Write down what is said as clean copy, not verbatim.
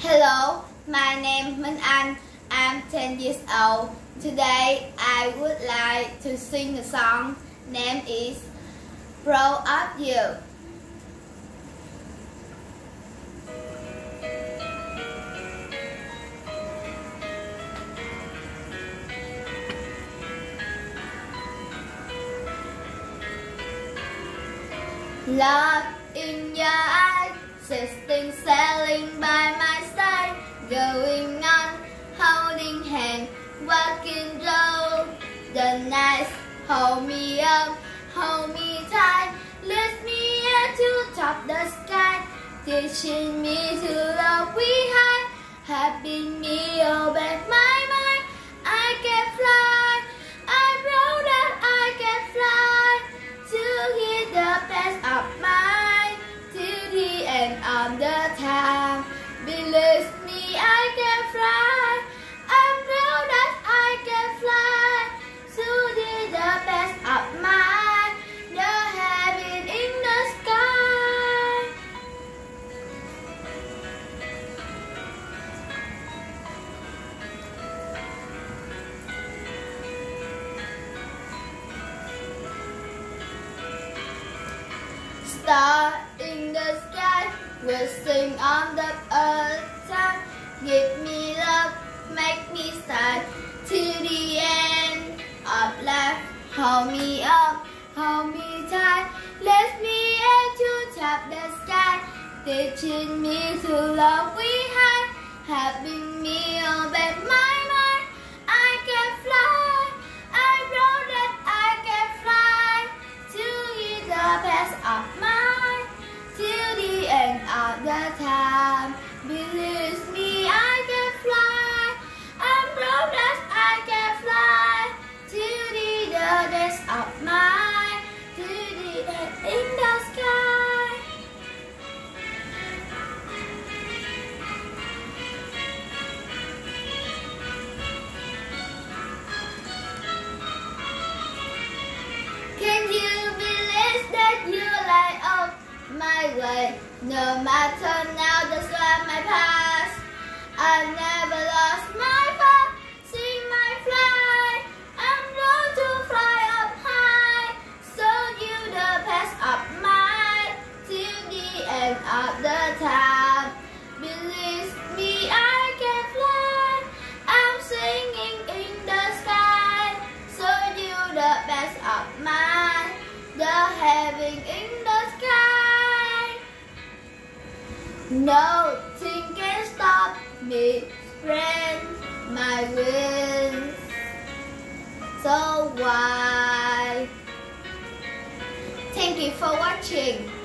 Hello, my name is Minh Anh. I'm 10 years old. Today I would like to sing a song. Name is Proud of You. Love in your eyes, sitting sailing by my side, going on, holding hand, walking through the night. Hold me up, hold me tight, lift me up to top the sky, teaching me to love we high, helping me obey my mind. I can fly, I'm proud that I can fly, to hit the best of mine, till the end of the time. Believe me, I can fly, I'm proud that I can fly, to the best of mine, the heaven in the sky. Star in the sky will sing on the earth time. Give me love, make me start till the end of life. Hold me up, hold me tight, lift me into top the sky, teaching me to love we high, helping me obey my mind. I can fly, I'm proud that I can fly, to hit the best of mine, till the end of the time. Believe me, I can fly, I'm proud that I can fly, till the best of mine, till the end in the sky. Can you believe that you light up my way? No matter now, that's why my past, I never lost my path. See my fly, I'm known to fly up high, so you the best of mine, till the end of the time. Believe me, I can fly, I'm singing in the sky, so you the best of mine, the heaven in the sky. Nothing can stop me, spread my wings so wide. Thank you for watching.